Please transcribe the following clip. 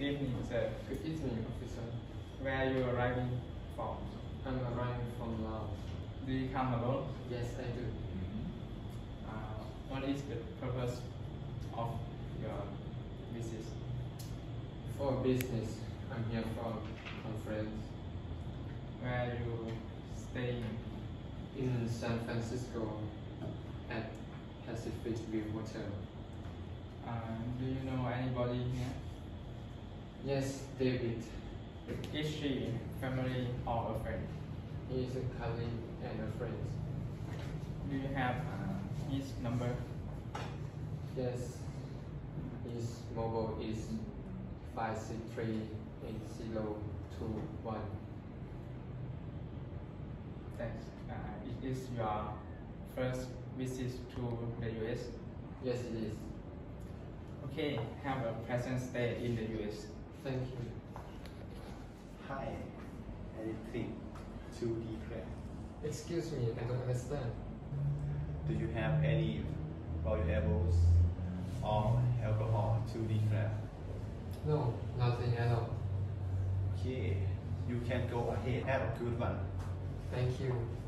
evening, sir. Good evening, officer. Where are you arriving from? I'm arriving from Laos. Do you come alone? Yes, I do. What is the purpose of your visit? For business, I'm here from conference. Where are you staying? In San Francisco at Pacific View Hotel. Do you know anybody here? Yes, David. Is she family or a friend? He is a colleague and a friend. Do you have his number? Yes, his mobile is 5638021. Thanks. It is your first visit to the US? Yes, it is. Okay, have a pleasant stay in the US. Thank you. Hi, anything to declare? Excuse me, I don't understand. Do you have any valuables or alcohol to declare? No, nothing at all. Okay, you can go ahead. Have a good one. Thank you.